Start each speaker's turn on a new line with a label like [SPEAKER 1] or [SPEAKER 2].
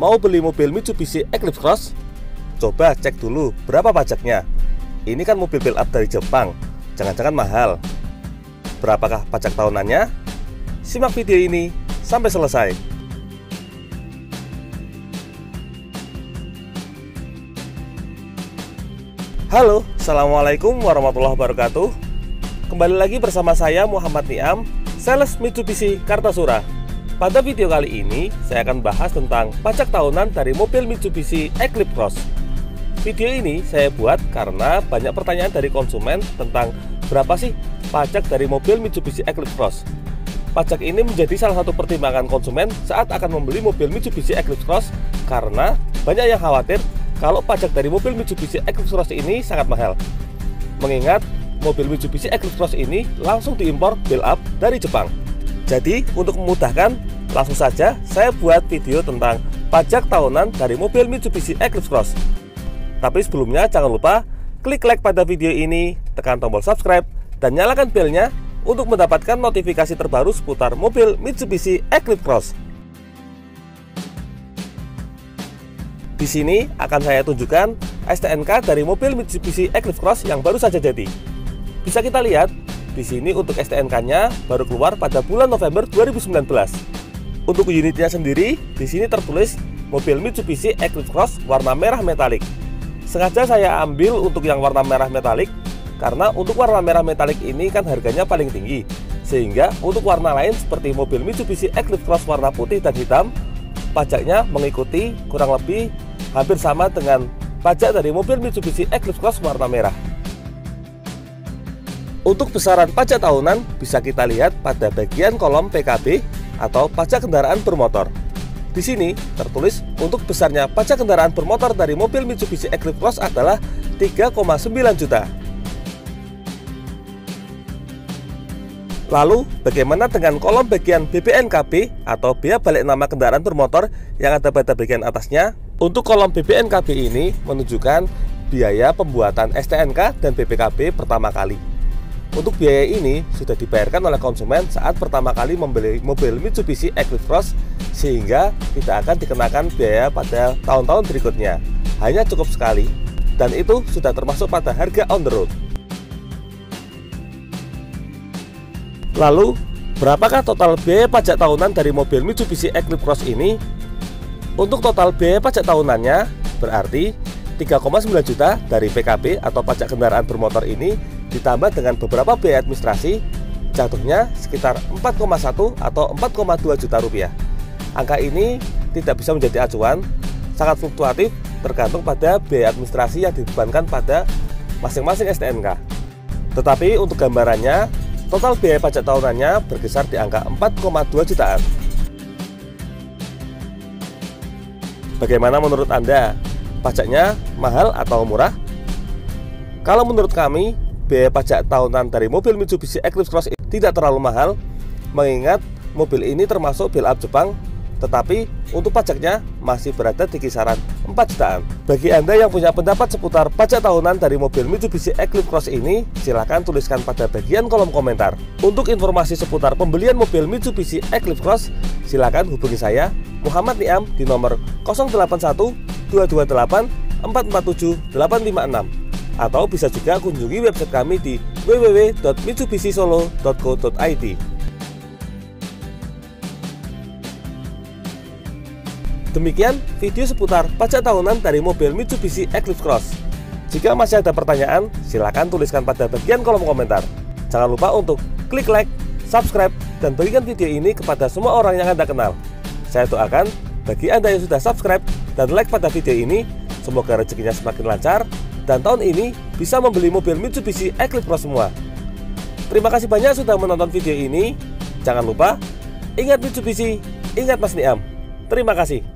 [SPEAKER 1] Mau beli mobil Mitsubishi Eclipse Cross? Coba cek dulu berapa pajaknya. Ini kan mobil build up dari Jepang, jangan-jangan mahal. Berapakah pajak tahunannya? Simak video ini sampai selesai. Halo, assalamualaikum warahmatullahi wabarakatuh. Kembali lagi bersama saya Muhammad Niam, sales Mitsubishi Kartasura. Pada video kali ini, saya akan bahas tentang pajak tahunan dari mobil Mitsubishi Eclipse Cross. Video ini saya buat karena banyak pertanyaan dari konsumen tentang berapa sih pajak dari mobil Mitsubishi Eclipse Cross. Pajak ini menjadi salah satu pertimbangan konsumen saat akan membeli mobil Mitsubishi Eclipse Cross karena banyak yang khawatir kalau pajak dari mobil Mitsubishi Eclipse Cross ini sangat mahal. Mengingat mobil Mitsubishi Eclipse Cross ini langsung diimpor build up dari Jepang. Jadi untuk memudahkan, langsung saja saya buat video tentang pajak tahunan dari mobil Mitsubishi Eclipse Cross. Tapi sebelumnya jangan lupa klik like pada video ini, tekan tombol subscribe, dan nyalakan belnya untuk mendapatkan notifikasi terbaru seputar mobil Mitsubishi Eclipse Cross. Di sini akan saya tunjukkan STNK dari mobil Mitsubishi Eclipse Cross yang baru saja jadi. Bisa kita lihat di sini untuk STNK-nya baru keluar pada bulan November 2019. Untuk unitnya sendiri, di sini tertulis mobil Mitsubishi Eclipse Cross warna merah metalik. Sengaja saya ambil untuk yang warna merah metalik karena untuk warna merah metalik ini kan harganya paling tinggi. Sehingga untuk warna lain seperti mobil Mitsubishi Eclipse Cross warna putih dan hitam, pajaknya mengikuti kurang lebih hampir sama dengan pajak dari mobil Mitsubishi Eclipse Cross warna merah. Untuk besaran pajak tahunan bisa kita lihat pada bagian kolom PKB atau pajak kendaraan bermotor. Di sini tertulis untuk besarnya pajak kendaraan bermotor dari mobil Mitsubishi Eclipse Cross adalah 3,9 juta. Lalu bagaimana dengan kolom bagian BPNKB atau biaya balik nama kendaraan bermotor yang ada pada bagian atasnya? Untuk kolom BPNKB ini menunjukkan biaya pembuatan STNK dan BPKB pertama kali. Untuk biaya ini sudah dibayarkan oleh konsumen saat pertama kali membeli mobil Mitsubishi Eclipse Cross, sehingga tidak akan dikenakan biaya pada tahun-tahun berikutnya. Hanya cukup sekali, dan itu sudah termasuk pada harga on the road. Lalu, berapakah total biaya pajak tahunan dari mobil Mitsubishi Eclipse Cross ini? Untuk total biaya pajak tahunannya berarti 3,9 juta dari PKB atau pajak kendaraan bermotor ini ditambah dengan beberapa biaya administrasi, jatuhnya sekitar 4,1 atau 4,2 juta rupiah. Angka ini tidak bisa menjadi acuan, sangat fluktuatif tergantung pada biaya administrasi yang dibebankan pada masing-masing STNK. Tetapi untuk gambarannya, total biaya pajak tahunannya berkisar di angka 4,2 jutaan. Bagaimana menurut Anda? Pajaknya mahal atau murah? Kalau menurut kami, biaya pajak tahunan dari mobil Mitsubishi Eclipse Cross tidak terlalu mahal, mengingat mobil ini termasuk build up Jepang, tetapi untuk pajaknya masih berada di kisaran 4 jutaan. Bagi Anda yang punya pendapat seputar pajak tahunan dari mobil Mitsubishi Eclipse Cross ini, silahkan tuliskan pada bagian kolom komentar. Untuk informasi seputar pembelian mobil Mitsubishi Eclipse Cross, silahkan hubungi saya, Muhammad Niam, di nomor 081 228 447 856. Atau bisa juga kunjungi website kami di www.mitsubishisolo.co.id. Demikian video seputar pajak tahunan dari mobil Mitsubishi Eclipse Cross. Jika masih ada pertanyaan, silakan tuliskan pada bagian kolom komentar. Jangan lupa untuk klik like, subscribe, dan bagikan video ini kepada semua orang yang Anda kenal. Saya doakan bagi Anda yang sudah subscribe dan like pada video ini, semoga rezekinya semakin lancar dan tahun ini bisa membeli mobil Mitsubishi Eclipse Cross semua. Terima kasih banyak sudah menonton video ini. Jangan lupa, ingat Mitsubishi, ingat Mas Niam. Terima kasih.